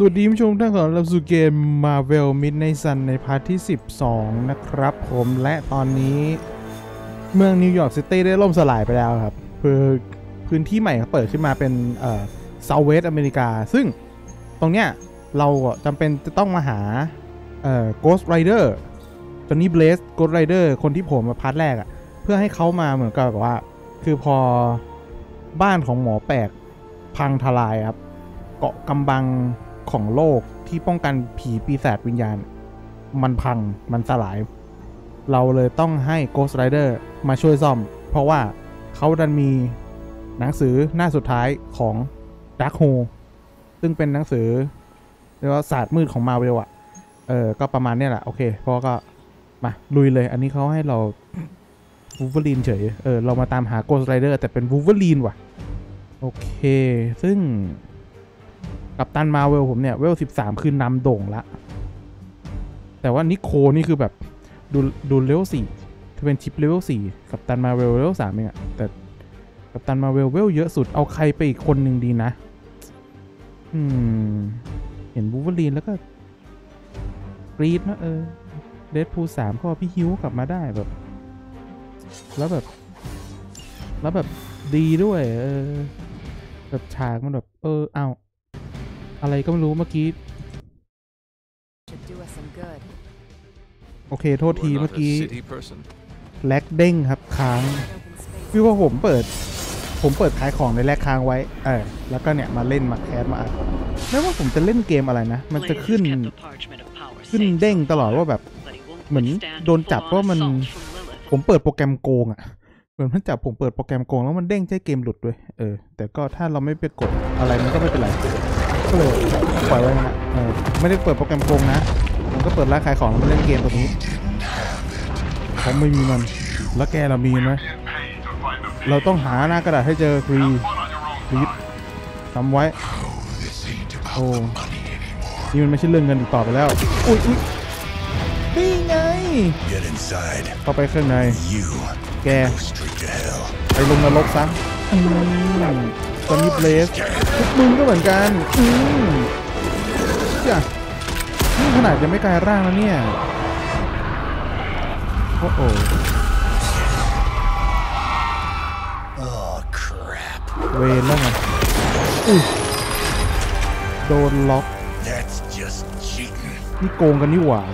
สวัสดีผู้ชมท่านขอรับสู่เกม Marvel Midnight Sun ในพาร์ทที่12นะครับผมและตอนนี้เมืองนิวยอร์กซิตี้ได้ล่มสลายไปแล้วครับพื้นที่ใหม่เขาเปิดขึ้นมาเป็นเซาท์เวสต์อเมริกาซึ่งตรงเนี้ยเราจำเป็นจะต้องมาหาGhost Rider จอห์นนี่เบลส Ghost Rider คนที่ผมมาพาร์ทแรกเพื่อให้เขามาเหมือนกับแบบว่าคือพอบ้านของหมอแปลกพังทลายครับเกาะกำบังของโลกที่ป้องกันผีปีศาจวิญญาณมันพังมันสลายเราเลยต้องให้ Ghost Rider มาช่วยซ่อมเพราะว่าเขาดันมีหนังสือหน้าสุดท้ายของ Darkhold ซึ่งเป็นหนังสือเรียกว่าศาสตร์มืดของ Marvel ก็ประมาณนี้แหละโอเคพอก็มาลุยเลยอันนี้เขาให้เรา Wolverine เฉยเรามาตามหา Ghost Rider แต่เป็น Wolverine ว่ะโอเคซึ่งกัปตันมาเวลผมเนี่ยเวล13คือนำโด่งละแต่ว่านิโคนี่คือแบบดูเลเวล4ถ้าเป็นชิปเลเวล4กัปตันมาเวลเลเวล3เองแต่กัปตันมาเวลเยอะสุดเอาใครไปอีกคนหนึ่งดีนะเห็นบูเวอรีนแล้วก็กรีดนะเดดพูล3ก็พี่ฮิวกลับมาได้แบบแล้วแบบดีด้วยแบบฉากมันแบบเอาอะไรก็ไม่รู้เมื่อกี้โอเคโทษทีเมื่อกี้แลกเด้งครับค้างคือว่าผมเปิดขายของในแลกค้างไว้แล้วก็เนี่ยมาเล่นมาแคสมาไม่ว่าผมจะเล่นเกมอะไรนะมันจะขึ้นเด้งตลอดว่าแบบเหมือนโดนจับว่ามันผมเปิดโปรแกรมโกงเหมือนมันจับผมเปิดโปรแกรมโกงแล้วมันเด้งใช้เกมหลุดด้วยแต่ก็ถ้าเราไม่ไปกดอะไรมันก็ไม่เป็นไรก็เลยปล่อยไว้นะไม่ได้เปิดโปรแกรมโกงนะมันก็เปิดร้านขายของแล้วมันเล่นเกมตัวนี้ผมไม่มีมันแล้วแกเรามีไหมเราต้องหาหน้ากระดาษให้เจอฟรีทำไว้โอ้นี่มันไม่ใช่เรื่องเงินอีกต่อไปแล้วอุ้ยนี่ไงเข้าไปข้างในแกไปลงนรกซะตอนนี้เบลสทุกมึงก็เหมือนกันจ้ะนี่ขนาดยังไม่กลายร่างแล้วเนี่ยโอ้โหเวนแล้วไงโดนล็อกนี่โกงกันนี่หว่า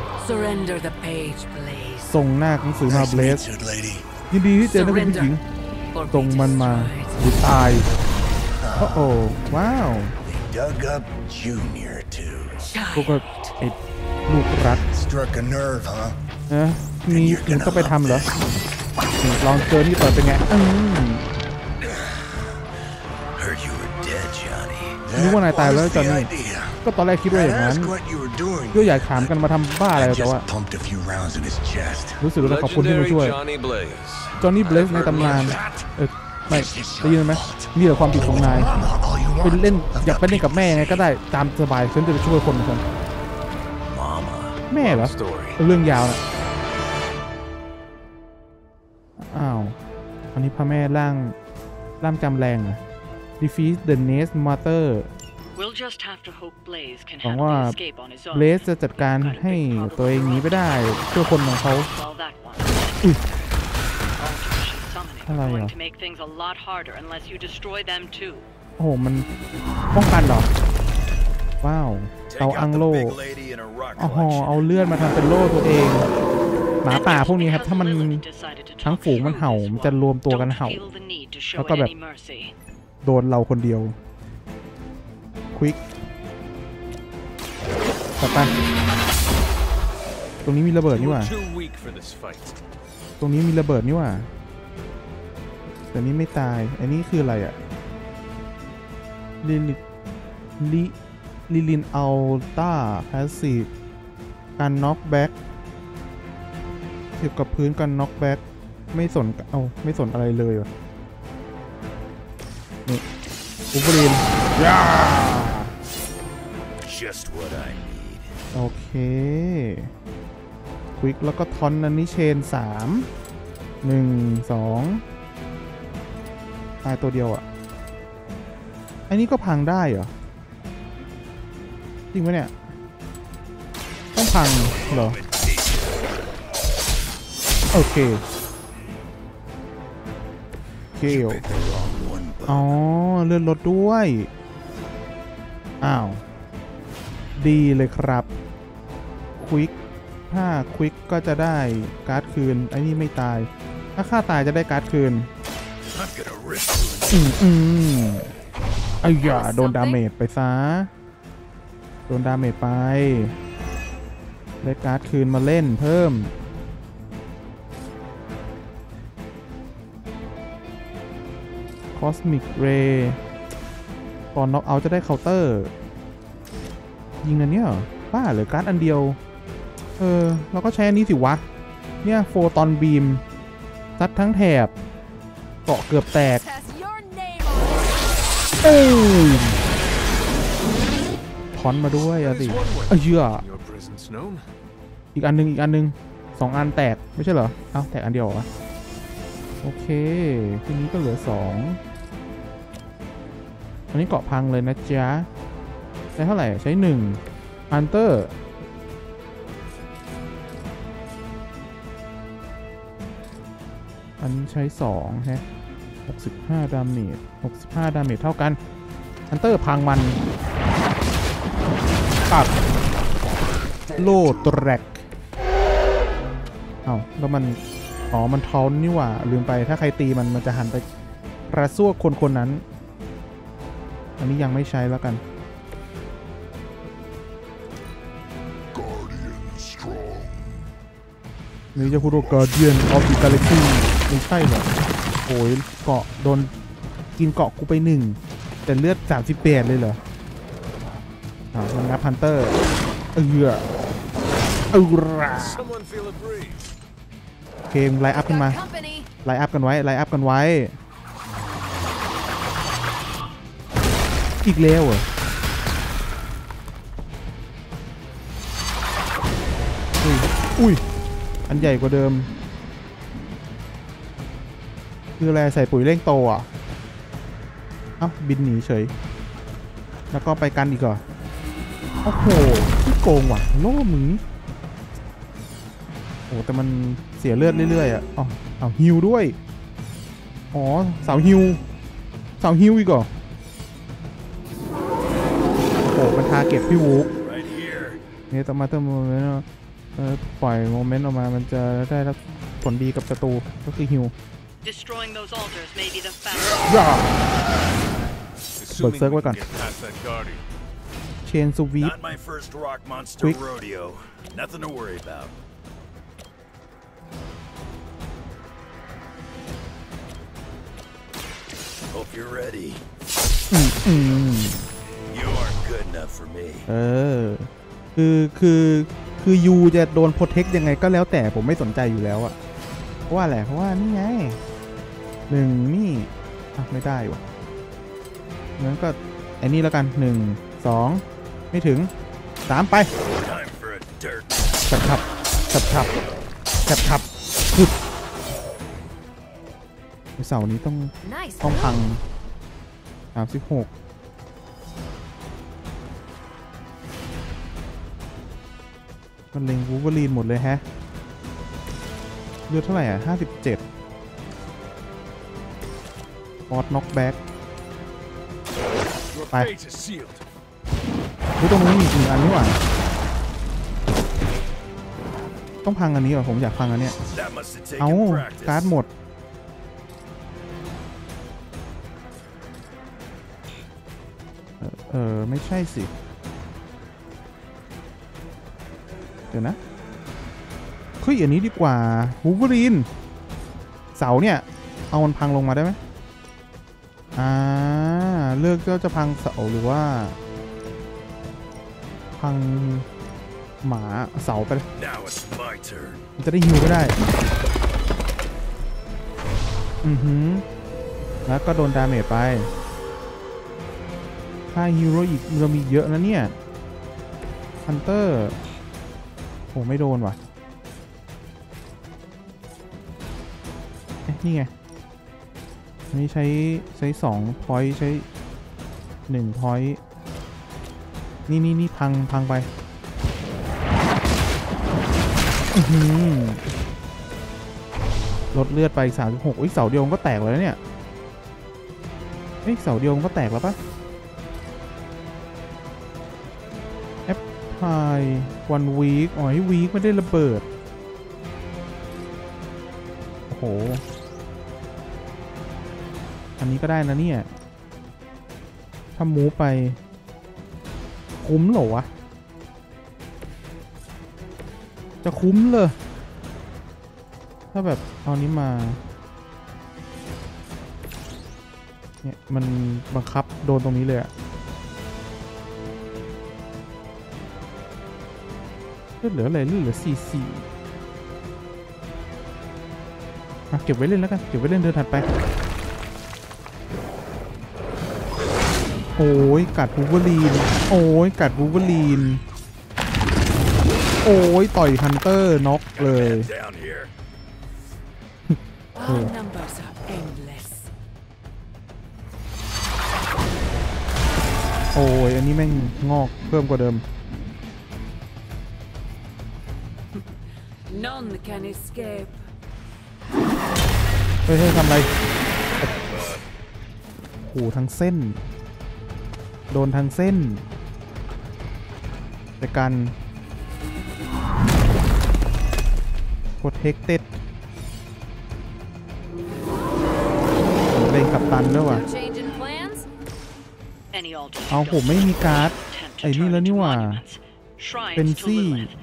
ส่งหน้าหนังสือมาเบลสยินดีที่เจอนักผู้หญิงส่งมันมาหรือตายโอ้โหว้าวพวกก็ไอ้ลูกรักมีมันต้องไปทำเหรอลองเจอนี่ต่อเป็นไงนึกว่านายตายแล้วจอนนี่ก็ตอนแรกคิดว่าอย่างนั้นก็อยากถามกันมาทำบ้าอะไรแต่ว่ารู้สึกว่าขอบคุณที่มาช่วยจอห์นนี่เบลสในตำนานไม่ได้ยินไหมนี่แหละความผิดของนายไปเล่นอยากไปเล่นกับแม่ไงก็ได้ตามสบายฉันจะไปช่วยคนคนแม่เหรอเรื่องยาวนะอ้าวอันนี้พระแม่ร่างจำแรงdefeat the Nest Mother หวังว่าเบลสจะจัดการให้ตัวเองหนีไปได้เพื่อคนของเขาอะไรอ่ะโอ้โหมันป้องกันหรอว้าวเอาอังโล่เอาเลื่อนมาทำเป็นโล่ตัวเองหมาป่าพวกนี้ครับถ้ามันทั้งฝูงมันเห่ามันจะรวมตัวกันเห่าแล้วก็แบบโดนเราคนเดียวควิกต่อไปตรงนี้มีระเบิดนี่หว่าตรงนี้มีระเบิดนี่หว่าแต่นี้ไม่ตายอันนี้คืออะไรลิลินอัลต้าแพสซีฟการน็อกแบ็กเกี่ยวกับพื้นการน็อกแบ็กไม่สนอะไรเลยว่ะนี่อูบรีนโอเคควิกแล้วก็ทอนอันนี้เชน3 1 2ตายตัวเดียวอันนี้ก็พังได้เหรอจริงไหมเนี่ยต้องพังเหรอโอเคเกลอ๋อเลื่อนรถด้วยอ้าวดีเลยครับควิกถ้าควิกก็จะได้การ์ดคืนไอ้นี่ไม่ตายถ้าฆ่าตายจะได้การ์ดคืนไอ้ย่าโดนดาเมจไปซะโดนดาเมจไปได้การ์ดคืนมาเล่นเพิ่มคอสมิกเรย์ตอนน็อกเอาท์จะได้เคาน์เตอร์ยิงอันเนี้ยป้าเหลือการ์ดอันเดียวเราก็ใช้อันนี้สิวะเนี่ยโฟตอนบีมซัดทั้งแถบเกาะเกือบแตกถอนมาด้วยอะสิเหี้ยอีกอันนึง2 อันแตกไม่ใช่เหรอเอ้าแตกอันเดียวเหรอโอเคทีนี้ก็เหลือ2อันนี้เกาะพังเลยนะจ๊ะใช้เท่าไหร่ใช้1ฮันเตอร์อันนี้ใช้2ฮะ65 ดาเมจ65 ดาเมจเท่ากันฮันเตอร์พังมันปับโลตแรกแล้วมันมันทอนนี่หว่าลืมไปถ้าใครตีมันจะหันไปกระซวกคนนั้นอันนี้ยังไม่ใช้แล้วกันนี่จะพูดว่า Guardian of the Galaxy ไม่ใช่เหรอโอ้ยเกาะโดนกินเกาะกูไป1แต่เลือด38เลยเหรอมันงับฮันเตอร์เกมไลน์อัพขึ้นมาไลน์อัพกันไว้อีกแล้วเหรออุ้ยอันใหญ่กว่าเดิมคืออะไรใส่ปุ๋ยเร่งโตอ่ะบินหนีเฉยแล้วก็ไปกันอีกเหรอโอ้โหที่โกงว่ะโล่มึงโอ้แต่มันเสียเลือดเรื่อยๆอ่ะฮิวด้วยเสาฮิวอีกเหรอโอ้มันทาร์เก็ตพี่วูฟเนี่ยต่อมาเติมโมเมนต์ปล่อยโมเมนต์ออกมามันจะได้รับผลดีกับศัตรูก็คือฮิวเบิร์กเซิร์กไว้ก่อนเชนสวีปควิก Hope you're ready. You aren't good enough for me. คือยูจะโดนโปรเทคยังไงก็แล้วแต่ผมไม่สนใจอยู่แล้วอะเพราะว่าอะไรเพราะว่านี่ไงนี่ไม่ได้วะงั้นก็ไอ้นี่แล้วกัน1 2ไม่ถึง3ไปฉับเสาร์นี้ต้องพัง36มันเล็งวูล์ฟเวอรีนหมดเลยฮะเลือดเท่าไหร่57ฟอร์ดน็อกแบ็กไปตรงนี้มี1 อันนี่หว่าต้องพังอันนี้เหรอผมอยากพังอันเนี้ยการ์ดหมดไม่ใช่สิเดี๋ยวนะอันนี้ดีกว่าวูล์ฟเวอรีนเสาเนี่ยเอามันพังลงมาได้ไหมเลือกจะพังเสาหรือว่าพังหมาเสาไปเลยมันจะได้ฮิวก็ได้แล้วก็โดนดาเมจไปถ้าฮีโร่อีกเรามีเยอะนะเนี่ยฮันเตอร์โอ้ไม่โดนว่ะนี่ไงนี่ใช้2 พอยต์ใช้1 พอยต์นี่พังไปลดเลือดไป36เสาเดียวมันก็แตกแล้วเนี่ยเสาเดียวมันก็แตกแล้วปะแอปพลายวันวีคให้วีคไม่ได้ระเบิดโอ้โหอันนี้ก็ได้นะเนี่ยถ้ามูไปคุ้มเหรอวะจะคุ้มเลยถ้าแบบเอานี้มาเนี่ยมันบังคับโดนตรงนี้เลยอะเลือดเหลืออะไรเลือดเหลือ44เก็บไว้เล่นแล้วกันเก็บไว้เล่นเดินถัดไปโอ้ยกัดวูล์ฟเวอรีนโอ้ยกัดวูล์ฟเวอรีนโอ้ยต่อยฮันเตอร์น็อกเลยโอ้ยอันนี้แม่งงอกเพิ่มกว่าเดิมเฮ้ยทำไรโหทั้งเส้นโดนทั้งเส้นแต่กันprotected เล่นกับตันด้วยว่ะเอาผมไม่มีการ์ดไอ้นี่แล้วนี่ว่าเป็นซี่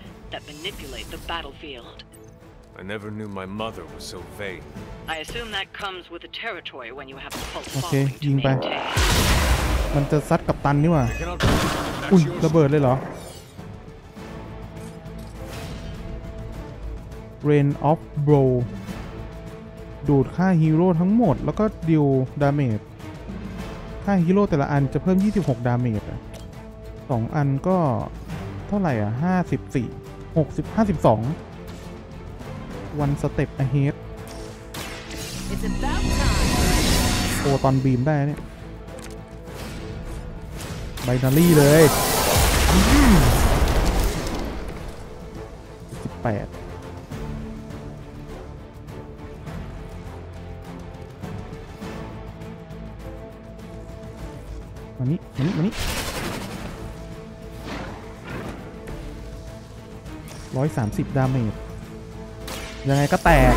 I never knew my mother was so vain. I assume that comes with the territory when you have a cult โอเค following ยิง to ไป maintain. มันจะซัดกับตันนี่ว่ะอุ้ยระเบิดเลยเหรอ Rain of Blow ดูดค่าฮีโร่ทั้งหมดแล้วก็ดิวดาเมจค่าฮีโร่แต่ละอันจะเพิ่ม26ดาเมจ2อันก็เท่าไหร่54 52 One step ahead โอ้ตอนบีมได้เนี่ยไบนารี่เลย18มานี่130ดาเมจยังไงก็แตก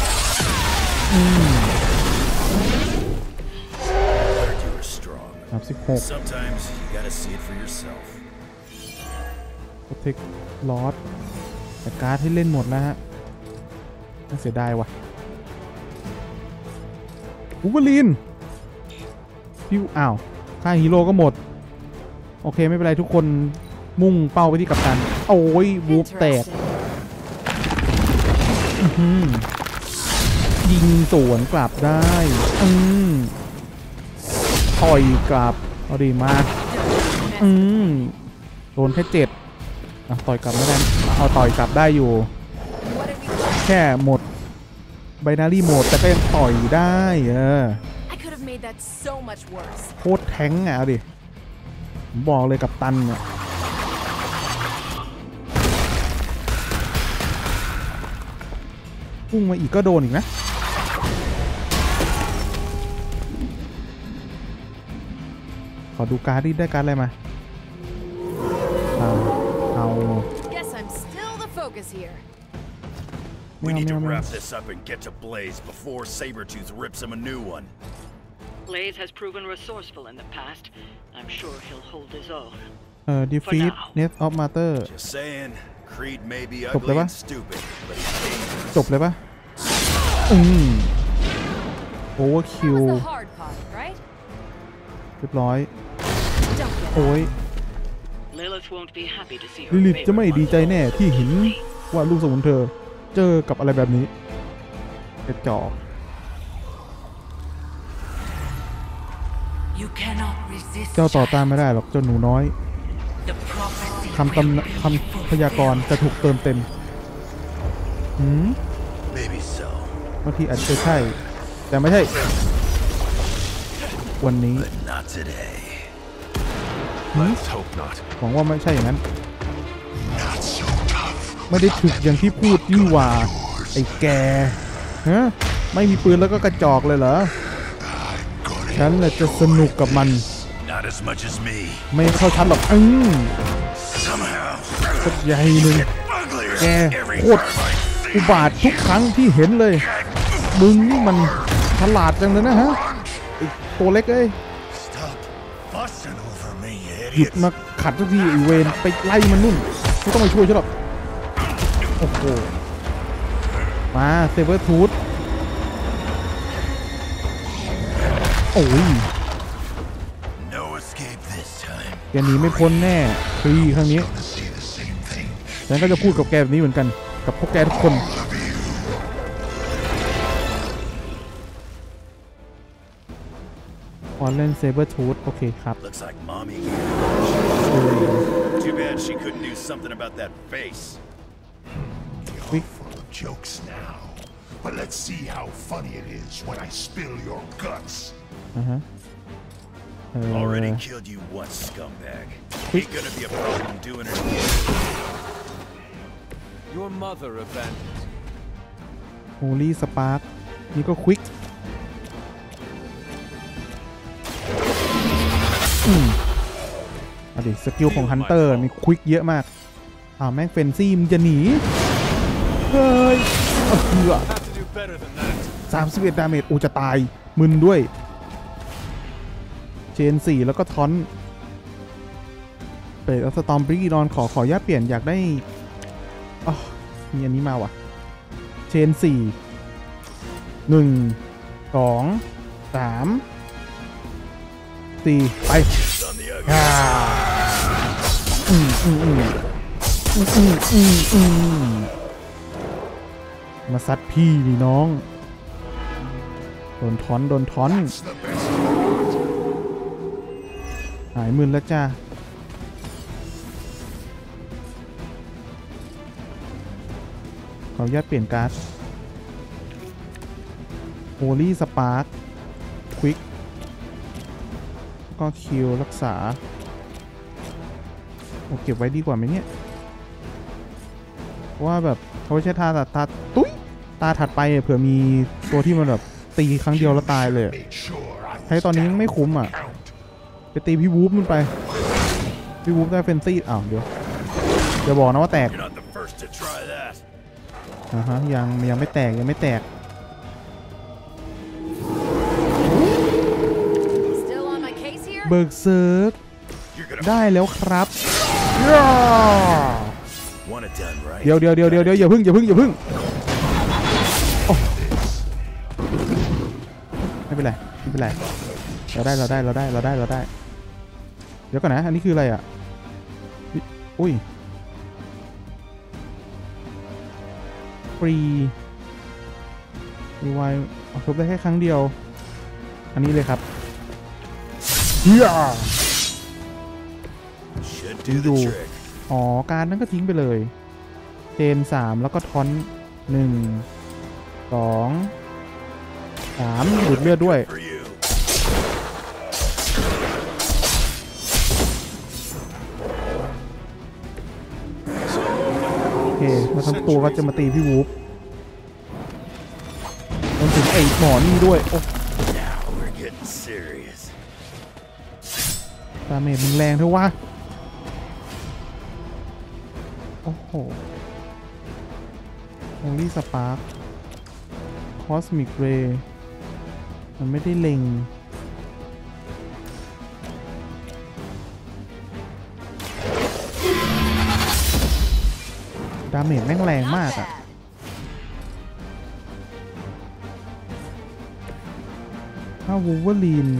36 Sometimes you gotta see it for yourself. Protect Loss แต่การ์ดให้เล่นหมดแล้วฮะน่าเสียดายว่ะวูล์ฟเวอรีนพี่อ้าวค่าฮีโร่ก็หมดโอเคไม่เป็นไรทุกคนมุ่งเป้าไปที่กัปตันโอ้ยวูฟแตกยิงสวนกลับได้ต่อยกลับเอาดีมากโดนแค่7ต่อยกลับไม่ได้เอาต่อยกลับได้อยู่แค่หมดไบนารี่โหมดแต่ก็ยังต่อยได้โคตรแท้งอ่ะเอาดิผมบอกเลยกับตันอ่ะพุ่งมาอีกก็โดนอีกนะขอดูการ์ดดิได้การ์ดอะไรมาเอา We need to wrap this up and get to Blaze before Sabretooth rips him a new one. Blaze has proven resourceful in the past. I'm sure he'll hold his own. Defeat Nest of Matter Just saying, Creed may be ugly and stupid, but he's dangerous. จบเลยปะOverkill เรียบร้อยโอ้ยลิลิทจะไม่ดีใจแน่ที่เห็นว่าลูกสมุนเธอเจอกับอะไรแบบนี้กระจอกเจ้าต่อต้านไม่ได้หรอกเจ้าหนูน้อยคำพยากรณ์จะถูกเติมเต็มบางทีอาจจะใช่แต่ไม่ใช่ วันนี้ Let's hope not. หวังว่าไม่ใช่อย่างนั้นไม่ได้ถึกอย่างที่พูดนี่หว่าไอ้แกฮะไม่มีปืนแล้วก็กระจอกเลยเหรอฉันแหละจะสนุกกับมัน Not as much as me. ไม่เข้าชั้นหรอก Somehow. สักใหญ่หนึ่ง Uglier แก every โคตรอุบาททุกครั้งที่เห็นเลยมึงนี่มันฉลาดจังเลยนะฮะไอ้ตัวเล็กเอ้ย Stop fussing over me, หยุด idiot. มาขัดสักทีไอ้เวนไปไล่มันนู่นไม่ต้องมาช่วยฉันหรอกโอ้โหมาเซเบอร์ทูธโอ้ย No escape this time. แกหนีไม่พ้นแน่ฟรีครั้งนี้ฉันก็จะพูดกับแกแบบนี้เหมือนกันกับพวกแกทุกคนออนเล่นเซเบอร์ทูธโอเคครับ Looks like mommy. Too bad she couldn't do something about that face. Quick. Full of jokes now, but let's see how funny it is when I spill your guts. Already killed you once, scumbag. Ain't gonna be a problem doing it again. Your mother abandoned you. โฮลี่สปาร์คนี่ก็ควิกเอาดิสกิลของฮันเตอร์มีควิกเยอะมากแม่งเฟนซี่มึงจะหนีเฮ้ยเกือ Have to do better than that. 31 ดาเมจจะตายมึนด้วยเชน4แล้วก็ทอนเปิดอัลสตอมบรีนอนขออย่าเปลี่ยนอยากได้มีอันนี้มาว่ะเชน4 1 2 3 4ไปมาซัดพี่ดิน้องโดนทอนหายมึนแล้วจ้าขออนุญาตเปลี่ยนการ์ดโฮลี่สปาร์คควิกก็คิวรักษาเก็บไว้ดีกว่าไหมเนี่ยเพราะว่าแบบเขาไม่ใช่ตาถัดไปเผื่อมีตัวที่มันแบบตีครั้งเดียวแล้วตายเลยใช้ตอนนี้ไม่คุ้มอ่ะไปตีพี่วูฟมันไปพี่วูฟได้เฟนซี่เดี๋ยวอย่าบอกนะว่าแตกยังไม่แตกเบิร์กเซิร์กได้แล้วครับเดี๋ยวอย่าพึ่งไม่เป็นไรเราได้เดี๋ยวก่อนนะอันนี้คืออะไรอ่ะอุ้ยฟรีรีไวล์ชบได้แค่ครั้งเดียวอันนี้เลยครับดูการนั้นก็ทิ้งไปเลยเจน3แล้วก็ทอน1 2 3ดูดเลือดด้วยโอเคมาทั้งตัวก็จะมาตีพี่วูฟรวมถึงไอ้หมอนี่ด้วยโอ้ดาเมจมึงแรงเท่าวะโอ้โหโอลี่สปาร์คคอสมิกเรย์มันไม่ได้เล็งดาเมจแม่งแรงมากอะถ้าวูล์ฟเวอรีน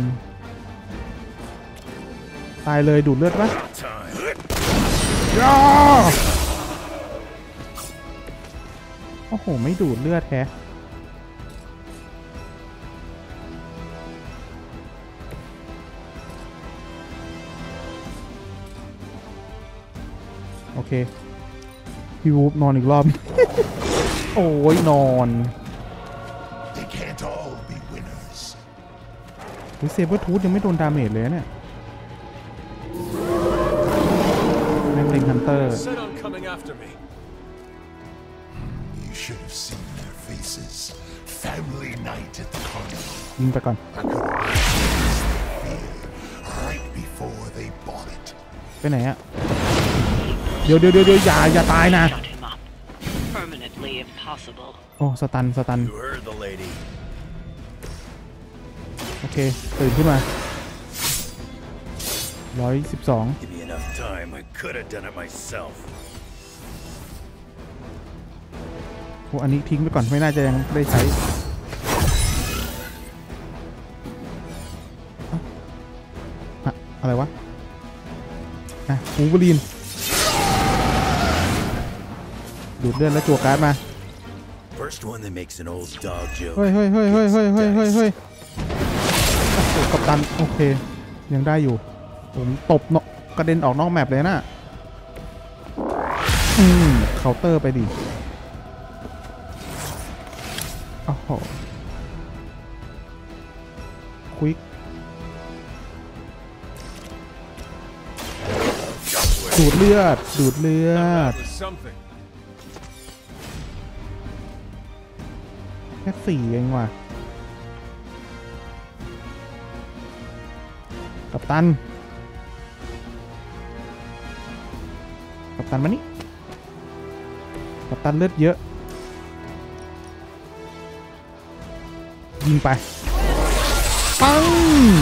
ตายเลยดูดเลือดปะโอ้โหไม่ดูดเลือดแท้โอเคพี่วูฟนอนอีกรอบ โอ้ยนอนเซเบอร์ทูธยังไม่โดนดาเมจเลยเนี่ย Hunter Set on coming after me. You should have seen their faces. Family night at the carnival. ยิงไปก่อน I could have fear right before they bought it. ไปไหนอะเดี๋ยวอย่าตายนะ Shut him up. Permanently impossible. โอ้สตัน You heard the lady. โอเคตื่นขึ้นมา112 Give me enough time. I could have done it myself. โอ้อันนี้ทิ้งไปก่อนไม่น่าจะยังได้ใช้อะไรวะวูล์ฟเวอรีนดูดเลือดแล้วจั่วการ์ดมา First one that makes an old dog joke. เฮ้ยกัปตันโอเคยังได้อยู่ผมตบเนาะกระเด็นออกนอกแมปเลยนะเคาน์เตอร์ไปดิโอ้โหควิกดูดเลือด That was something. แค่4เองว่ะกัปตันมานี่กัปตันเลือดเยอะยิงไปปัง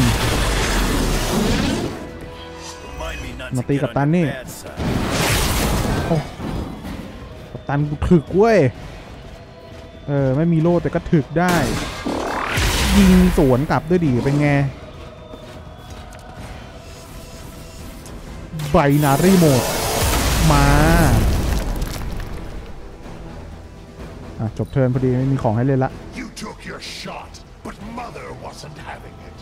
Remind me not มา to ตี get กัปตัน on นี่ your bad side. โอ้กัปตันกูถึกเว้ยไม่มีโล่แต่ก็ถึกได้ยิงสวนกลับด้วยดิเป็นไงไบนารีโหมดมาจบเทิร์นพอดีไม่มีของให้เล่นละ You took your shot, but Mother wasn't having it.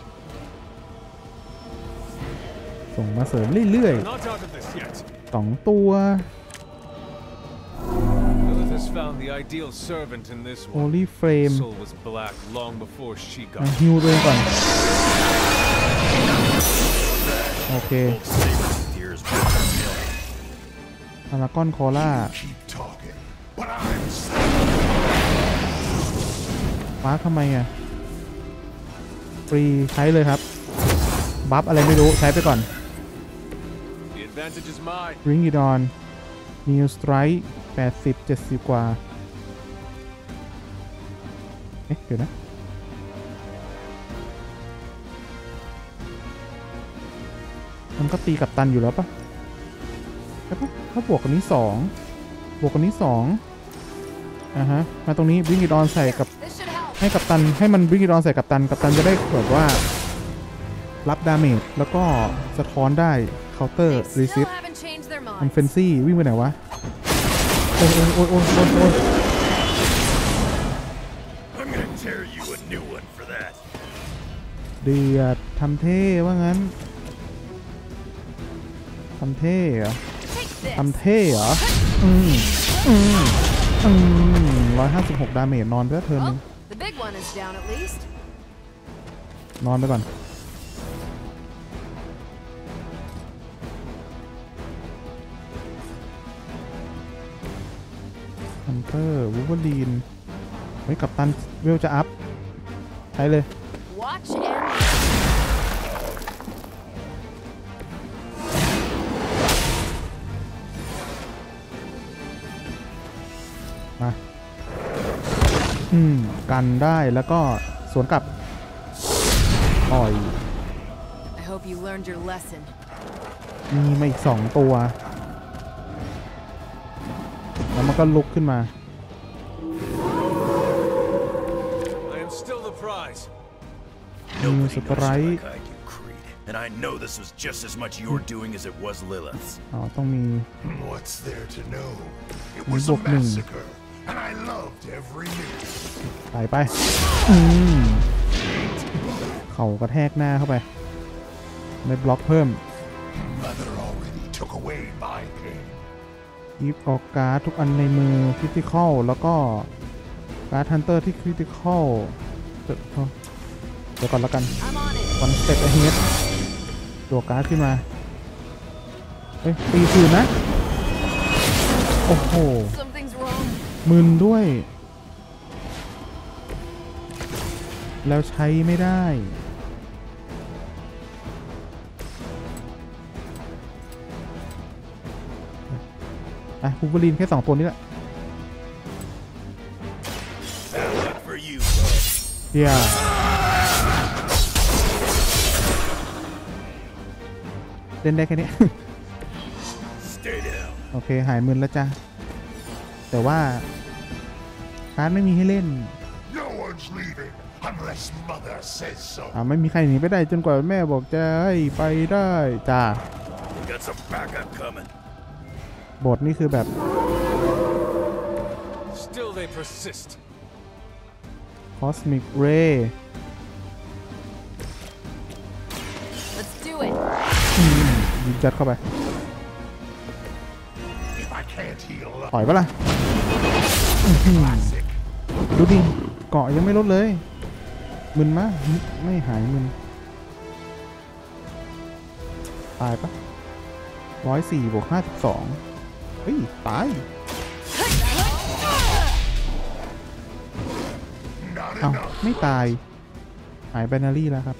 ส่งมาเสริมเรื่อย Not out of this yet. ๆ2 ตัว Lilith has found the ideal servant in this one. Holy Frame Soul was black long before she ฮิ got. วตัวเองก่อนโอเค Old Sabretooth here is worth a million. พารากอนคอล่า Keep talking, but I'm ฟ้าทำไมฟรีใช้เลยครับบัฟอะไรไม่รู้ใช้ไปก่อน The advantage is mine. Bring it on New Strike 80 70 กว่าเดี๋ยวนะมันก็ตีกับตันอยู่แล้วปะใช่ปะถ้าบวกกันนี้2บวกกันนี้2ฮะมาตรงนี้ Bring it on ใส่กับให้กับตันให้มัน Bring it on ใส่กับตันจะได้แบบว่ารับดาเมจแล้วก็สะท้อนได้เคาน์เตอร์รีซิสมันเฟนซี่วิ่งไปไหนวะโอ้ I'm gonna tear you a new one for that. เดือดทำเท่ว่างั้นทำเท่เหรอ156 ดาเมจนอนไปแล้วเธอนึงนอนไปก่อนฮันเตอร์วูล์ฟเวอรีนเฮ้ยกัปตันเวลจะอัพใช้เลยมากันได้แล้วก็สวนกลับอ่อยมีมาอีก2 ตัวแล้วมันก็ลุกขึ้นมา I am still the prize. Nobody knows Strike. like I do, Creed. And I know this was just as much your doing as it was Lilith's. ต้องมี What's there to know? It was a massacre, and I loved every minute. ไปเข่ากระแทกหน้าเข้าไปไม่บล็อกเพิ่ม Mother already took away my pain. อีฟออกการ์ดทุกอันในมือคริติคอลแล้วก็การ์ดฮันเตอร์ที่คริติคอลเดี๋ยวก่อนแล้วกันวันสเต็ปเฮดตัวการ์ดขึ้นมาตีคืนนะโอ้โห Something's wrong. มึนด้วย แล้วใช้ไม่ได้วูล์ฟเวอรีนแค่2ตัวนี้แหละ For you, เฮียเล่นได้แค่นี้ stay down. โอเคหายมึนแล้วจ้ะแต่ว่าการ์ดไม่มีให้เล่น No one's leaving unless Mother says so. ไม่มีใครหนีไปได้จนกว่าแม่บอกจะให้ไปได้จ้า Got some backup coming. บทนี่คือแบบ Still they persist. Cosmic Ray Let's do it. ยิงจัดเข้าไป If I can't heal ถอยปะล่ะ classic. ดูดิเกาะยังไม่ลดเลยมึนมากไม่หายมึนตายปะ104 บวก 52เฮ้ยตาย Not เอ้า enough. ไม่ตายหายแบนารี่แล้วครับ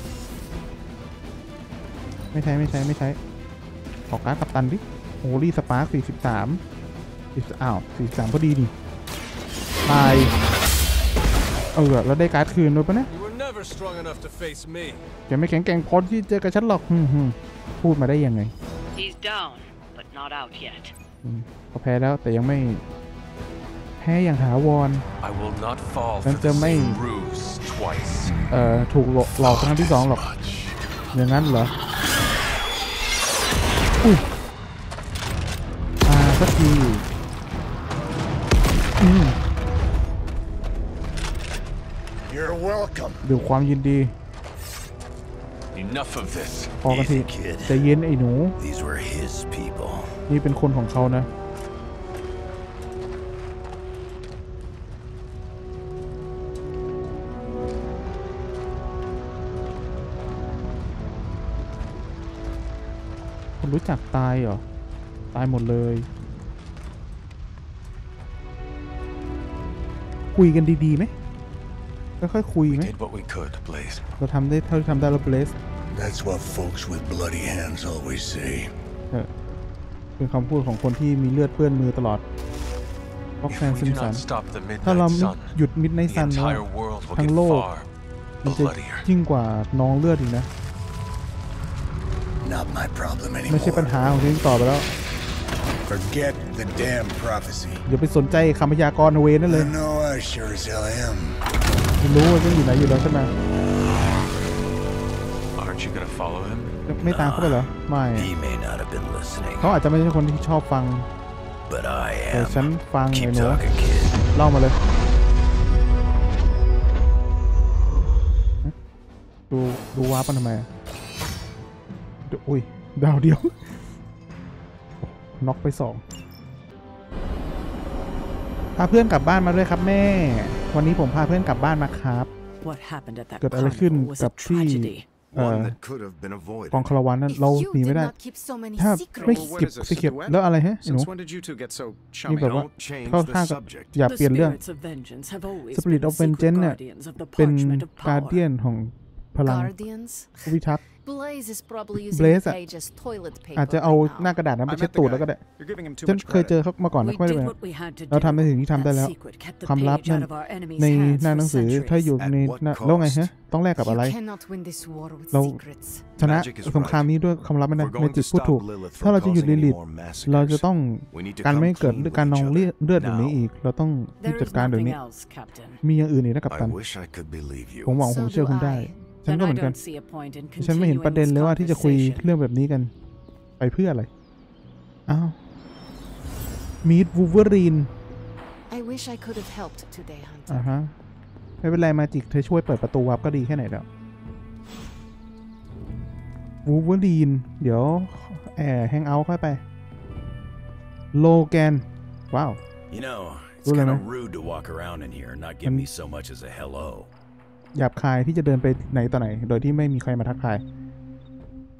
ไม่ใช้ขอการ์ดกัปตันดิโฮลี่สปาร์ค43อ้าว43พอดีนี่ตายแล้วได้การ์ดคืนด้วยปะเนี่ย You were never strong enough to face me. แกไม่แข็งแกร่งพอที่เจอกับฉันหรอกพูดมาได้ยังไง He's down, but not out yet. ก็แพ้แล้วแต่ยังไม่แพ้อย่างถาวร I will not fall Then for the tell me. same ruse twice. ถูกหลอกครั้งที่2หรอกอย่างนั้นเหรออุ้ยสักที You're welcome. ด้วยความยินดี Enough of this. พอกันที Easy, kid. ใจเย็นไอ้หนู These were his people. นี่เป็นคนของเขานะคนรู้จักตายเหรอตายหมดเลยคุยกันดีๆไหมค่อยๆคุย We ไหม did what we could, Blaze. เราทำได้เท่าที่ทำได้แล้วเบลส That's what folks with bloody hands always say. เป็นคำพูดของคนที่มีเลือดเปื้อนมือตลอดล็อก If แซน we ซิม do สัน not stop the ถ้าเรา midnight sun, หยุดมิดไนท์ the ซันนะ entire world will ทั้ง get โลก far มันจะ bloodier. ยิ่งกว่าน้องเลือดอีกนะ Not my problem ไม่ใช่ปัญ anymore. หาของที่ต่อไปแล้ว Forget the damn prophecy. อย่าไปสนใจคำพยากรณ์เวนั่นเลย I know I sure as hell am. ไม่รู้ว่าจะอยู่ไหนอยู่แล้วใช่ไหม Aren't you gonna follow him? ไม่ตามเขาไปเหรอไม่ He may not have been listening, เขาอาจจะไม่ใช่คนที่ชอบฟัง but I แต่ฉัน am. ฟังไอ้ Keep หนู talking, kid. เล่ามาเลยดูวาร์ปมันทำไมอุ้ยดาวเดียวน็อกไป2พาเพื่อนกลับบ้านมาด้วยครับแม่วันนี้ผมพาเพื่อนกลับบ้านมาครับ What happened at that เกิดอะไรขึ้น carnival was กับ a ที่ tragedy. One that could have been avoided. กองคาราวานนั้นเรา If หนี you ไม่ did ได้ not keep so many ถ้าไม่ secrets, เก็บสิเก็บแล้วอะไรฮะหนู Since when did you two get so นี่ chummy? แบบว่า Don't change เข้า the ข้างกับ subject. อย่า The เปลี่ยนเรื่อง spirits of vengeance have always Spirit been of the secret Vengeance เนี่ย guardians of the เป็น parchment of การ power. เดียนของพลัง guardians. ผู้พิทักษ์ Blaze is probably using Blaze the อะ page as toilet อาจ paper จะเอาหน้า right กระดาษนั้นไป I เช็ด met ตูด the แล้วก็ guy. ได้ You're giving him too ฉัน much เคยเจ credit. อเขามาก่อนนะ We ไม่ได้ did เป็น what we had to เราทำใน do. สิ่งที่ทำได้ That แล้ว secret kept the ความลับ page นั่น out of our enemy's ใน hands หน้า for หนังสือถ้าอยู่ At ใน what แล้วไง cost? ฮะต้องแลกกับอะไร You cannot win this war with เรา secrets. ชนะ Magic is สงครามนี้ด้วยความลับไม่ได้ We're เม going จิ to กพูด stop ถูก Lilith ถ้า from เราจะหยุด causing ลิ any ลิต more เราจะ massacres. ต้อง We need to การ come ไม่เกิด clean การ with นอง each เลื other. อดแบบนี้อีก เราต้องรีบ There จัด is การเดี๋ยว nothing นี้ else, Captain. มีอย่างอื่นอีกนะกับตั I น wish I could believe you. ผมหวังผมเชื่อคุณได้ ฉัน Then ก็เห I มือนกัน don't see a point in ฉันไม่เห็นประเด็น continuing เลย this ว่าที่จะคุย conversation. เรื่องแบบนี้กันไปเพื่ออะไรอ้าวมีดวูเวอรีน I wish I could have helped today, Hunter. ฮะไม่เป็นไรมาจิกเธอช่วยเปิดประตูวับก็ดีแค่ไหนแล้ววูเวอรีนเดี๋ยวแฮงเอาท์ค่อยไปโลแกนว้าว You know, it's Ula, kind of man. rude to walk around in here and not give me so much as a hello. หยาบคายที่จะเดินไปไหนต่อไหนโดยที่ไม่มีใครมาทักทาย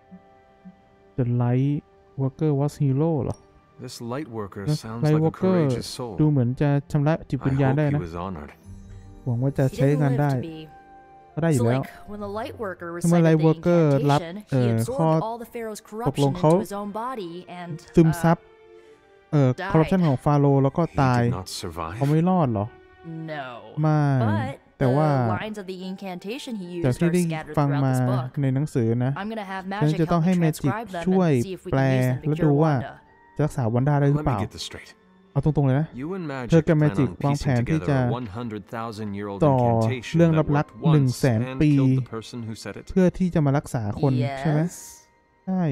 The Light Worker was Hero เหรอ This light worker แล้ว sounds ไลท์ like ว a อล์กเกอร์ courageous soul. ดูเหมือนจะชำระจิต I วิญญาณ hope ได้ he นะ was honored. หวังว่าจะ He ใช้ didn't งาน live ได้ to be. ก็ได้อยู่ So แล้ว like when the light worker เมื่อ recited Light the Worker รับ incantation, he ข้อ absorbed all the pharaoh's ตกล corruption งเขา into his own body and ซึมซับ died คอร์รัปชันของฟาโรห์แล้วก็ He ตาย did not survive. เขาไม่รอดเหรอ no. ไม่ But แต่ว่า the lines of the incantation he จาก used ที่ are ได้ scattered ฟัง throughout มา this book. ในหนังสือนะ I'm gonna have ฉัน magic จะต้อง help ให้ me เมจิก transcribe them ช่วย and see if we แปล can use them to แล้ว cure ดูว่า Wanda. จะรักษาวันด้าได้หรือ Let เป me ล่า get this straight. เอาตรงๆเลยนะ You and เธอ Magic กับ plan Magic on วางแผ piecing นที่ together จะ a 100,000-year-old ต่อ incantation เรื่อง that ลับ worked ๆ once 100,000 and ปี killed the person who said it. เพื่อที่จะมารักษาคนใช่ไหม Yes. ใช่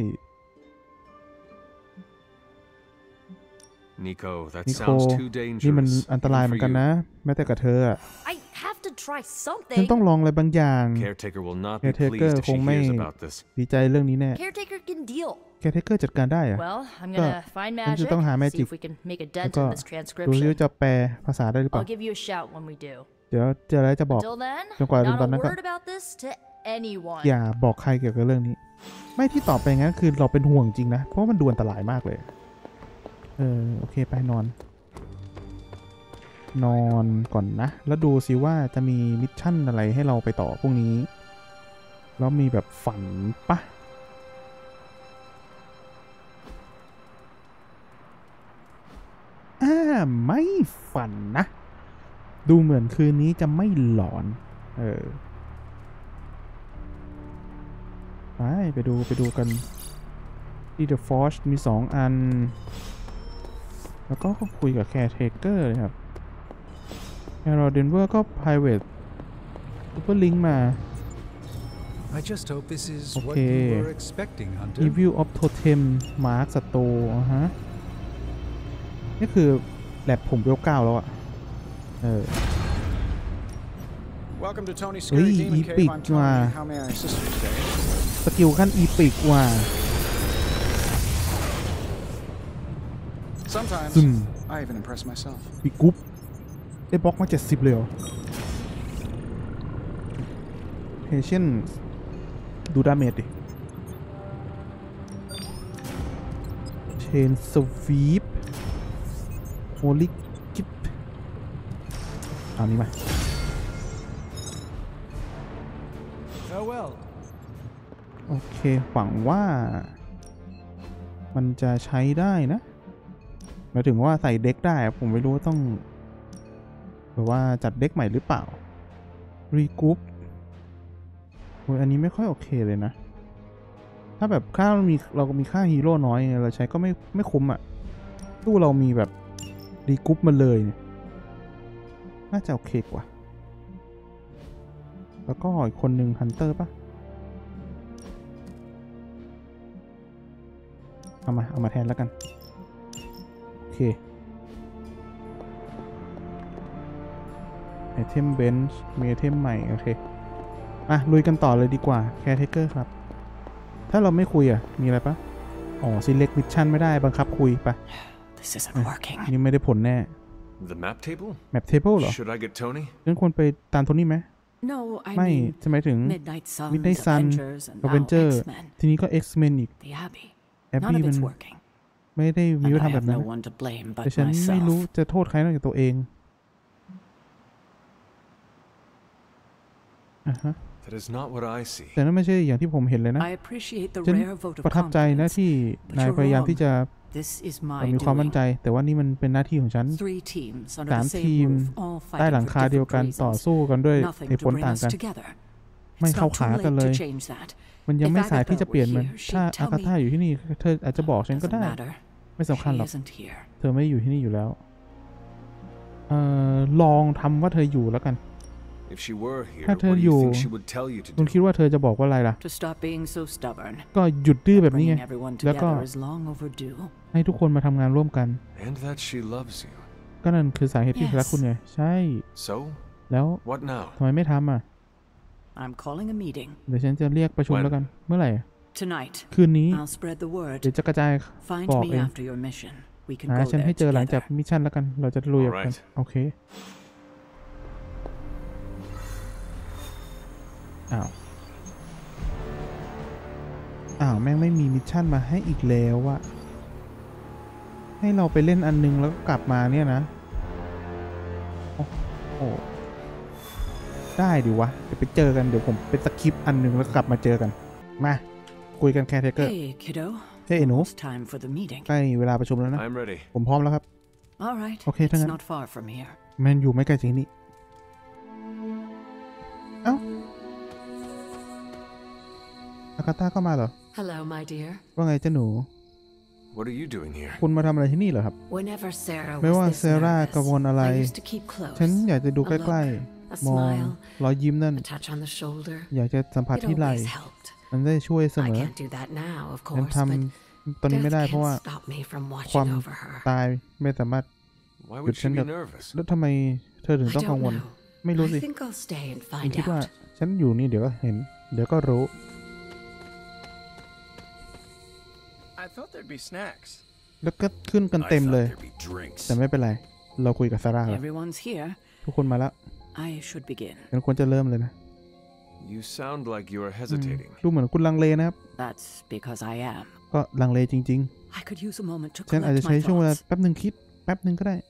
Nico, that นิโค sounds too นี่มัน dangerous. อันตรายเหมือนกันนะ แม้แต่กับเธออะ I have to try ฉันต้อง something. ลองอะไรบางอย่าง Caretaker will not be Caretaker pleased if ค she งไม่ hears about this. ดีใจเรื่องนี้แน่ Caretaker can deal. แคทเทเกอร์จัดการได้อะ Well, I'm gonna find ฉันจะ magic. ต้องหา See Magic if we can make a แล้ว dent ก็ in this ดูซิ transcription. ว่าจะแปลภาษาได้หรือเปล่า I'll give you a shout when we do. เดี๋ยวเจออะไรจะบอก Until then, จนกว่าถึง not ตอน a นั้นก็ word about this to anyone. อย่าบอกใครเกี่ยวกับเรื่องนี้ ไม่ที่ตอบไปงั้นคือเราเป็นห่วงจริงนะ เพราะว่ามันดูอันตรายมากเลย โอเคไปนอน นอนก่อนนะ แล้วดูซิว่าจะมีมิชชั่นอะไรให้เราไปต่อพรุ่งนี้ แล้วมีแบบฝันปะไม่ฝันนะ ดูเหมือนคืนนี้จะไม่หลอน ไปดูกันที่ The Forge มี2 อัน แล้วก็คุยกับ Caretaker เลยครับ Harold Denver ก็ Private Super Link มา I just hope this is what Okay. you were expecting, Hunter. Review of Totem Mark ศัตรูฮะนี่คือแลบผมเวล9แล้วอ่ะ Welcome to Tony's Ui, Scary Demon Cave. epic I'm Tony. mà. How may I assist you today? สกิลขั้นอีปิกว่ะ Sometimes Zoom. I even impress myself. ปีกุ๊บได้บล็อกมา70เลยเหรอเช่นดูดาเมจดิเชนสวีปโฮลิกิปเอานี้มา Farewell. โอเคหวังว่ามันจะใช้ได้นะหมายถึงว่าใส่เด็กได้ผมไม่รู้ว่าต้องแบบว่าจัดเด็กใหม่หรือเปล่ารีกรุ๊ปอันนี้ไม่ค่อยโอเคเลยนะ ถ้าแบบค่าเรามีค่าฮีโร่น้อยเราใช้ก็ไม่คุ้มอ่ะตู้เรามีแบบรีกรุ๊ปมาเลยน่าจะโอเคกว่าแล้วก็อีกคนหนึ่งฮันเตอร์ปะเอามาแทนแล้วกันโอเคไอเทมเบนช์มีไอเทมใหม่โอเคลุยกันต่อเลยดีกว่าแคร์เทเกอร์ครับถ้าเราไม่คุยมีอะไรปะselect mission ไม่ได้บังคับคุยปะ This isn't working. นี่ไม่ได้ผลแน่ The map table? map table เหรอ Should I get Tony? ฉันควรไปตามโทนี่ไหม No, I ไม่ mean จะหมายถึง Midnight Suns, Midnight Sun Avengers, and now Avenger X-Men. ทีนี้ก็ X-Men อีก The Abbey. แอบ None บี้ of มัน it's working. ไม่ได้มี And ไว้ I ทำแบ have บนั้น no one to blame แต่ but ฉันไม่รู้ myself. จะโทษใครนอกจากตัวเอง That is not what I see. แต่นั่นไม่ใช่อย่างที่ผมเห็นเลยนะ I appreciate the ฉัน rare vote of ประทับใจนะ confidence. ที่นายพยายามที่จะ This is มี my ความมั่นใจ doing. แต่ว่านี่มันเป็นหน้าที่ของฉัน Three teams under 3 the ที same ม roof, all ใต้หลัง fighting คา for เดียวกัน different ต่อ reasons. สู้กันด้วย Nothing เหตุ to ผล bring ต่าง us กัน together. ไม่ It's เข้า not ขา too กัน late เลย to change that. มันยัง If ไม่สาย Agatha ที่จะเปลี่ยนมัน were here, ถ้า she'd อา tell กาธา me. อยู่ที่นี่เธออาจจะบอกฉันก็ Doesn't ได้ matter. ไม่สำคัญหร She อก isn't here. เธอไม่ได้อยู่ที่นี่อยู่แล้วลองทำว่าเธออยู่แล้วกัน If she were here, ถ้า what เธอ do อ you ยู่ think she would tell you to คุณ do? คิดว่าเธอจะบอกว่าอะไรล่ะ To stop being so stubborn. ก็หยุดดื้อแบบนี้ไง Bringing everyone แล้วก็ together is long overdue. ให้ทุกคนมาทำงานร่วมกัน And that she loves you. ก็นั่นคือสาเหตุที่เธอรักคุณไงใช่ So, แล้ว what now? ทำไมไม่ทำ I'm calling a meeting. เดี๋ยวฉันจะเรียกประชุมแล้วกัน เมื่อไหร่ Tonight, คืนนี้ I'll spread the word. เดี๋ยวจะกระจาย Find บอก me เอง after your mission. We can หา go ฉันให้ there เจอหลังจาก together. มิชชั่นแล้วกัน เราจะลุยกัน Alright. โอเคอ้าวแม่งไม่มีมิชชั่นมาให้อีกแล้วอะให้เราไปเล่นอันนึงแล้วก็กลับมาเนี่ยนะโอ้โหได้ดิวะเดี๋ยวไปเจอกันเดี๋ยวผมไปสคิปอันนึงแล้วกลับมาเจอกันมาคุยกันแคร์เทเกอร์ Hey, kiddo. เฮ้ยหนู It's time for the meeting. ใกล้เวลาประชุมแล้วนะ I'm ready. ผมพร้อมแล้วครับ All right. Okay, It's tanga. not far from here. มันอยู่ไม่ไกลจากนี้เอ้าอากาตาเข้ามาเหรอ Hello, my dear. ว่าไงเจ้าหนู What are you doing here? คุณมาทำอะไรที่นี่เหรอครับ Whenever Sarah ไม่ was ว่า this เซรา nervous, กังวลอะไร I used to keep close. ฉันอยากจะดูใก A ล้ look, a ๆ มอง smile, รอยยิ้มนั่น a touch on the shoulder. อยากจะสัมผัส It ที่ไหล่ always helped. มันได้ช่วยเส I มอ can't do that now, of ฉัน course, ท but ำตอนนี้ไม่ได้ death เพราะว่า can't stop me from ความ watching over her. ตายไม่สามารถ Why Good would she be send up. nervous? แล้วทำไมเธอถึง I ต้องกัง don't วล know. ไม่รู้ I สิ think I'll stay and ฉัน find คิดว่า out. ฉันอยู่นี่เดี๋ยวก็เห็น เดี๋ยวก็รู้ I thought there'd be snacks. แล้วก็ขึ้นกัน I เต็ม thought เลย there'd be drinks. แต่ไม่เป็นไร เราคุยกับซาร่าแล้ว Everyone's here. ทุกคนมาแล้ว I should begin. งั้นควรจะเริ่มเลยนะ You sound like you are hesitating. ดูเหมือนคุณลังเลนะครับ That's because I am. ก็ลังเลจริง I could use a moment to ๆ ฉันอาจจะ collect ใช้ my ช่วงเวลา thoughts. แป๊บหนึ่งคิด แป๊บหนึ่งก็ได้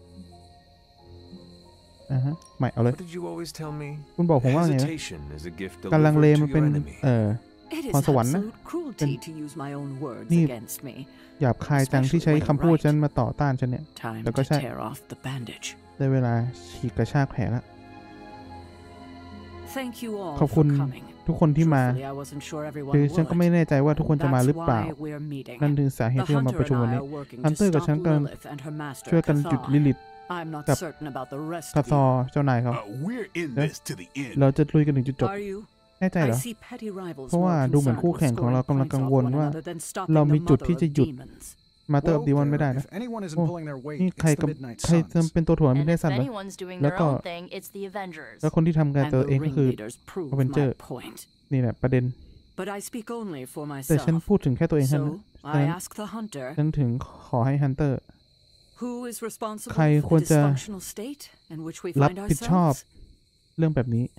ฮะไม่เอาเลย What did you always tell me? คุณบอกผมว่าไงนะ Hesitation is a gift การลังเล delivered มัน to เป็น your enemy. It is พรสวรรค์นะ absolute cruelty to use my own words Ni- against me. หยาบคายจังที่ใช้คำพูดฉันมาต่อต้านฉันเนี่ย Time แต่ to ก็ใช่ tear off the bandage. ได้เวลาฉีกกระชากแผลแล้ว Thank you all ขอบคุ for ณ coming. ทุกคนที่มา Truthfully, I wasn't sure everyone คือฉันก็ไม่ would. แน่ใจว่าทุกคนจะมาหรือ That's เปล่า why we're meeting. นั่นคือสาเหตุ The ที่เรามา hunter ประชุม and วัน I นี้ are working ฮัน to เตอร์กับฉัน stop กำลัง Lilith and her master ช่วยกันจุด Cathar. ลิลิต I'm not กับ certain about the rest คา of ซอ you. เจ้านายเขา We're in Yeah. this to the end. เราจะลุยกันถึงจุดจบ Are you? แน่ใจเหร I อ see petty rivals เพราะว่า more ดูเหมือน concerned คู่ with แข่งของเรา scoring กำลัง points กัง off วล one ว่า another than stopping เรา the มีจุด mother ที่ of จะหยุด demons. มาเตอร์ดีวันไม่ได้นะ If anyone isn't โอ้ pulling their weight, นี่ it's ใคร the กับ Midnight ใคร Suns. เป็นตัวถ่วง And มิดไน if ซันเหรอ anyone's doing แล้ว their ก็ own thing, it's the Avengers. แล้วคนที่ทำงาน And ตัว the เองก็คือ ringleaders prove Avenger my point. นี่แหละประเด็น But I speak only for แต่ฉัน myself. พูดถึงแค่ตัวเองเท่านั้น So ฉะ I นั้น ask the hunter, ฉันถึงขอให้ฮันเตอร์ who is responsible ใคร for ควร the จะ dysfunctional state in which we รับ find ผิดชอบ ourselves? เรื่องแบบนี้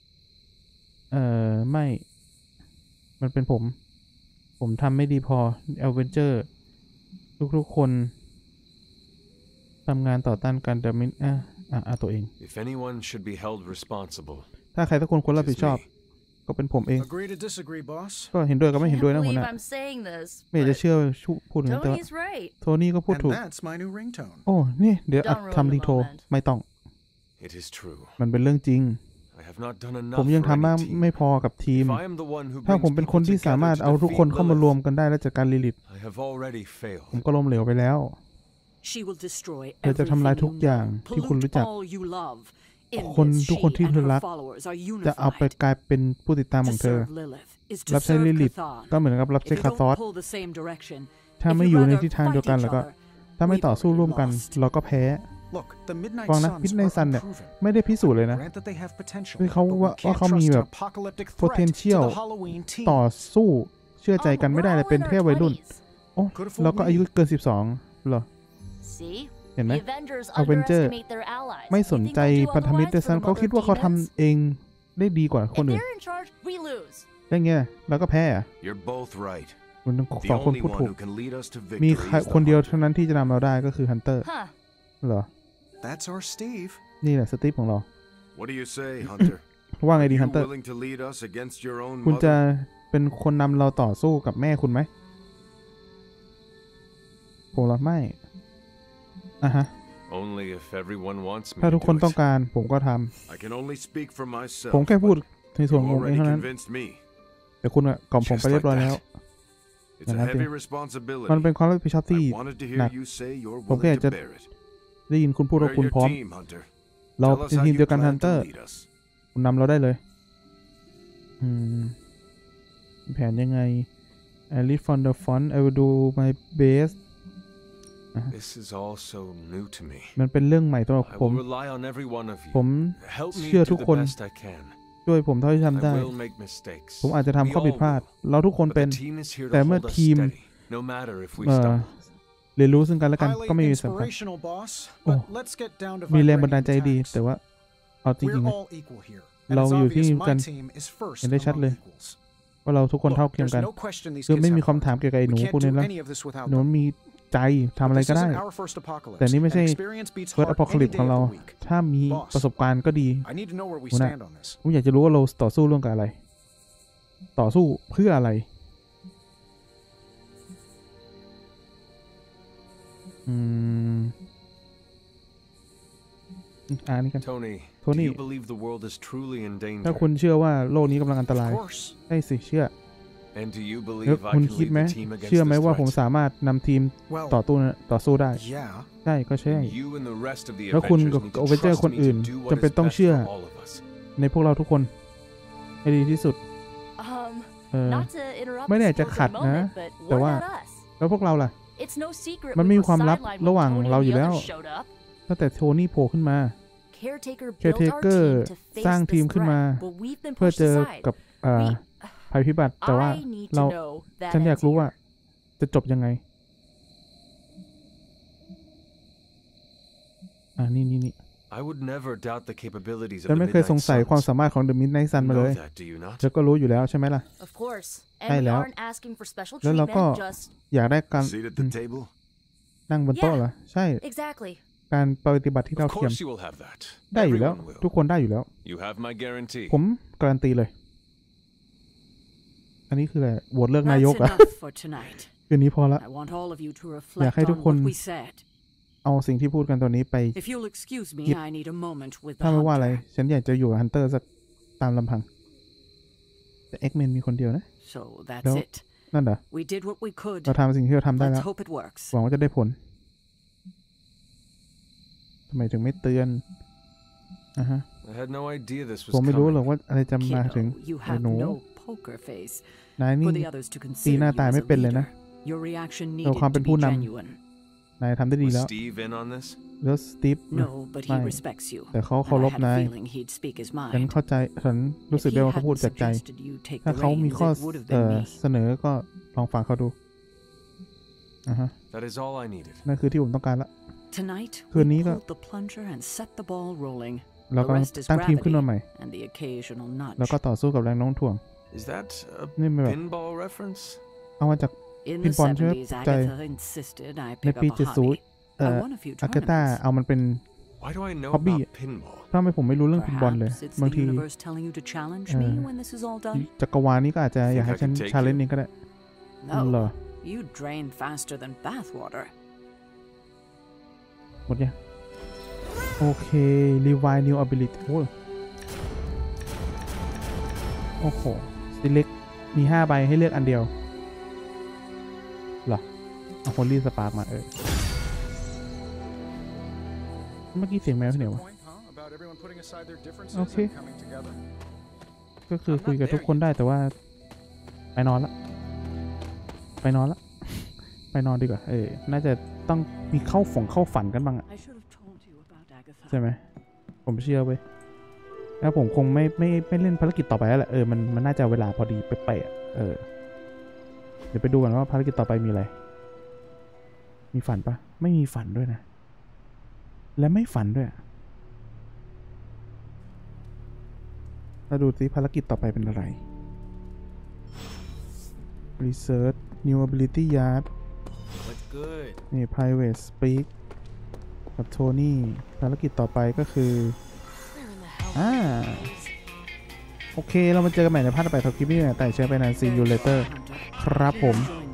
ไม่ มันเป็นผม ผมทำไม่ดีพอเอเวนเจอร์ทุกๆคนทำงานต่อต้านการดมินตัวเอง If anyone should be held responsible, ถ้าใครสักคนควรรับผิด it's ชอบ me. ก็เป็นผมเอง Agree to disagree, boss. ก็เห็นด้วยกับไม่เห็น Can't ด้วยนะหัวห believe น้า I'm saying this, ไม่อยากจะ but เชื่อพูดถึงแต่ว่า Tony's right. โทนี่ก็พูด And ถูก that's my new ringtone. โอ้ นี่ เดี๋ยวอัด Don't ruin ทำ the ลิงโทร moment. ไม่ต้อง It is true. มันเป็นเรื่องจริง I have not done ผม enough ยัง for ทำมาก any team. ไม่พอกับทีม If I am the one who ถ้า brings ผมเป็นคน people ที่สามารถ together เอา to ทุกคน defeat เข้ามารวม Lilith, กันได้และจัดการลิลิต I have already ผม failed. ก็ล้มเหลวไปแล้ว She will destroy เธอจะทำลาย everything ทุก you อย่าง know, ที่คุณรู้ pollute จัก all you love. In คน this, ทุกคน she ที่ and เธอ her รัก followers are จะเอาไป unified. กลายเป็นผู้ติดตามข To องเธอ serve Lilith is to รับใช้ serve ลิลิต Cathar. ก็เหมือนกับรับ If ใช้ you คาซอส don't pull the same direction, ถ้า if ไม่ you'd อยู่ใน rather ทิศทาง fight เดียวกัน each แล้วก็ other, ถ้าไม่ต่อสู้ร่วมกัน lost. เราก็แพ้ Look, the Midnight ฟังนะ Suns พิษใน are ซันเนี่ย unproven. ไม่ได้พิสูจน์เลยนะ Grant that they have potential, คือเขา but we ว่า can't เขามี trust แบ an บ apocalyptic threat potential to the Halloween team. ต่อสู้เชื่อใจ Oh, กันไม่ได้เลย we're เป็น all in แค่ our วัยรุ่น 20s. โอ้เราก็อายุเกิน12เหรอ See? เห็นไหม The Avengers Avenger underestimate their allies. ไม่สน You think ใจ they'll do พันธมิตร otherwise ด้วย for ซ้ำเขาคิดว่าเขา demons? ทำเองได้ดีกว่าคน If อื่น they're in charge, we lose. ได้ไงเราก็แพ้อะ You're both right. มัน The สองคน only พูด one ถูก who can lead us to มี victory is คน the เดียว hunter. เท่านั้นที่จะนำเราได้ก็คือฮันเตอร์ Huh. เหรอ That's our Steve. นี่แหละสตีฟของเรา What do you say, Hunter? ว่าไงดี You ฮันเตอร์ willing to lead us against your own คุณจะ mother? เป็นคนนำเราต่อสู้กับแม่คุณไหมผมละไม่ฮะ Only if everyone wants me ถ้า to ทุกคน do ต้อง it. การผมก็ทำ I can only speak for ผม myself. แค่พูด but ในส่วน you ของผมเอง already เท่านั้น convinced me. แต่คุณอะกล่อมผมไป Just เรียบ like ร้อยแล้ว that. It's a heavy responsibility. มันเป็นความรับผิดชอบที่ I wanted to หนั hear ก you say you're ผมแค่อยาก willing จะ to bear it. ได้ยินคุณพูดว่า We're คุณ your พร้อม team, Hunter. เรา Tell เป็น us how ทีม you เดียวกัน plan ฮันเตอ to ร์ lead us. คุณนำเราได้เลยแผนยังไง I read from the front I will do my best This is all so new to me. มันเป็นเรื่องใหม่สำหรับ I ผม will rely on every one of ผม you. Help me เชื่อ do ทุก the คน best I can. ช่วยผมเท่าที่ทำได้ I will make mistakes. ผมอาจจะทำ We ข้อผิด all พลาด will. เราทุกคน But เป็น the team is here to แต่เมื่อ hold us ทีม steady, no matter if we เอ่อ stumble. เรียนรู้ซึ่งกันและกัน Highly ก็ไม่มีสำคัญ inspirational, boss. Oh. But let's get down to มีแรงบันดาล vibrating ใจดี attacks. แต่ว่าเอาจริง We're ๆนะ all equal here. And เรา it's อยู่ที่ obvious กั my น team is first เห็นได้ชัด among เลย equals. ว่าเราทุกคน Look, เท่าเทียม there's กัน no question these คือ kids ไม่มี have คำถาม heart. เกี่ยวกับไอ้ห We นู can't พวกนี้ do แล้ว any of this without หนู them. มีใจทำอะไรก็ได้ This isn't our first apocalypse, แต่นี่ไม่ใช่ and experience beats First heart Apocalypse any ของ day เรา of the week. ถ้ามีประสบการณ์ก็ดี I need to know where we หัวหน้า stand on this. ผมอยากจะรู้ว่าเราต่อสู้เรื่องกับอะไร ต่อสู้เพื่ออะไรนี่กัน Tony, Tony. do you believe the world is truly in ถ้า danger? คุณเชื่อว่าโลกนี้กำลังอันตราย Of course. ใช่สิเชื่อ And do you แล้ว believe I คุณ can คิด lead ไหม the team against เชื่อไหม this ว่าผม threat? สามารถนำทีม Well, ต่อสู้ได้ yeah. ใช่ก็ใช่ You and the rest of the แล้วคุณ Avengers กับ need to โอเวนเจอร์ trust คน me อื่น to do จำ what เป็น is ต้อง best เชื่อ for all of us. ในพวกเราทุกคนให้ดีที่สุด Not to interrupt ไม่ได้ this จะ for ขัด a นะ moment, but แต่ what ว่า about us? แล้วพวกเราล่ะ It's no secret มัน we ไม่มี were ความลับ sidelined ระห when ว่าง Tony เรา and อยู่ the แล้ว others showed up. ตั้งแต่โทนี่โผล่ขึ้นมา Caretaker built our Caretaker team to face สร้างทีม this ขึ้นมา threat, but we've been เพื่อ pushed เจอ aside. กับภัยพิบัติแต่ว่า I need เรา to know that ฉันอยาก ends รู้ว่า here. จะจบยังไงนี่ I would never doubt the capabilities of ฉัน the ไม่เคยสง Midnight สัยความ Suns. สามารถของ The Midnight Sun You มาเล know ย that, do you not? เธอก็รู้อยู่แล้วใช่ไหมล่ะ Of course. And ใช่ we แล้ว aren't asking for special แล้วเราก็ treatment, just อยากได้การ Seat at the table? นั่งบนโต๊ะเหรอใช่ exactly. การปฏิบัติที่เท่า Of เทียม course you will have that. ได้อยู่แล้ว Everyone ทุ will. กคนได้อยู่แล้ว You have my guarantee. ผมการันตีเลย อันนี้คืออะไรโหวตเลือก That's นายกอะ enough for tonight. คืนนี้พอละ I want all of you to อยาก reflect ให้ทุก on คน what we said. เอาสิ่งที่พูดกันตอนนี้ไป If you'll excuse me, I need a moment with ถ้า the ไม่ว่าอะไร hunter. ฉันอยากจะอยู่กับฮันเตอร์สักตามลำพัง แต่เอ็กเมนมีคนเดียวนะ So that's No. it. นั่นเหรอ We did what we could. เราทำสิ่งที่เราทำได้แล้ Let's ว hope it works. หวังว่าจะได้ผลทำไมถึงไม่เตือนฮะ I had no idea this ผม was ไม่รู้หรอก coming. ว่าอะไรจะมาถึง Kiddo, you ไอ้ have หนู no poker face. นายนี่ For the others to ตี consider หน้า you ตาย as ไม่ a เป็นเลยนะ leader. Your reaction เรา needed ความเป็น to ผู้ be น genuine. ำนายทำได้ดี Was แล้ว Steve in on this? แล้วสตีฟ No, but he Right. respects you. แต่เขา And เคาร I พ had นา a ย feeling he'd speak his ฉัน mind. เข้าใจฉันรู้สึก If ได้ he ว่าเขาพูด hadn't จากใจ suggested you take ถ้า the เขามี reins, ข้อ it would have been me. เสนอก็ลองฟังเขาดูฮะ That is all I needed. นั่นคือที่ผมต้องการละ Tonight, we คืนนี้ก็ pulled the plunger and set the ball rolling. เรา The กำลัง rest is ตั้งทีมขึ้น gravity มาใหม่ and the occasional แล้ว nudge. ก็ต่อสู้กับแรงโน้มถ่วง Is that a นี่ไม่แบบ pinball reference? เอามาจาก In the Pinball ใช่ไหม 70s, ใจ Agatha insisted I ใน pick ปี up a hobby. 70 I won a few อากาตา tournaments. เอามันเป็น Why do I know Hobby. about pinball? ถ้าไม่ผมไม่รู้เรื่องฟุตบอลเลย Perhaps it's บาง the ที universe telling you to challenge me when this is all done. จักรวาลนี้ก็อาจจะอยากให้ฉัน Think I could take ชาเลนจ์เองก็ได้ เหร No, อ you drain faster than bathwater. หมดยังโอเค Revive New Ability โอ้โห Select มี5ใบให้เลือกอันเดียวเหรอเอาคนรีสปาร์กมาเมื่อกี้เสียงแมวที่ไหนวะ Point, huh? About everyone putting aside their differences Okay. and coming together. ก็คือคุยกับทุกคนได้แต่ว่าไปนอนละ ไปนอนละ ไปนอนดีกว่าน่าจะต้องมีเข้าฝันกันบ้างอะ I should have told you about Agatha. ใช่ไหมผมเชื่อเว้ยแล้วผมคงไม่เล่นภารกิจต่อไปแล้วแหละมันน่าจะเวลาพอดีเป๊ะๆเดี๋ยวไปดูกันว่าภารกิจต่อไปมีอะไรมีฝันปะไม่มีฝันด้วยนะและไม่ฝันด้วยมาดูสิภารกิจต่อไปเป็นอะไร Research New Ability Yard What's good? นี่ Private Speak กับโทนี่ภารกิจต่อไปก็คือโอเคเรามาเจอกันใหม่ในภาคต่อไปของคลิปนี้นะแต่เชิญไปนาน See you later ครับผม Join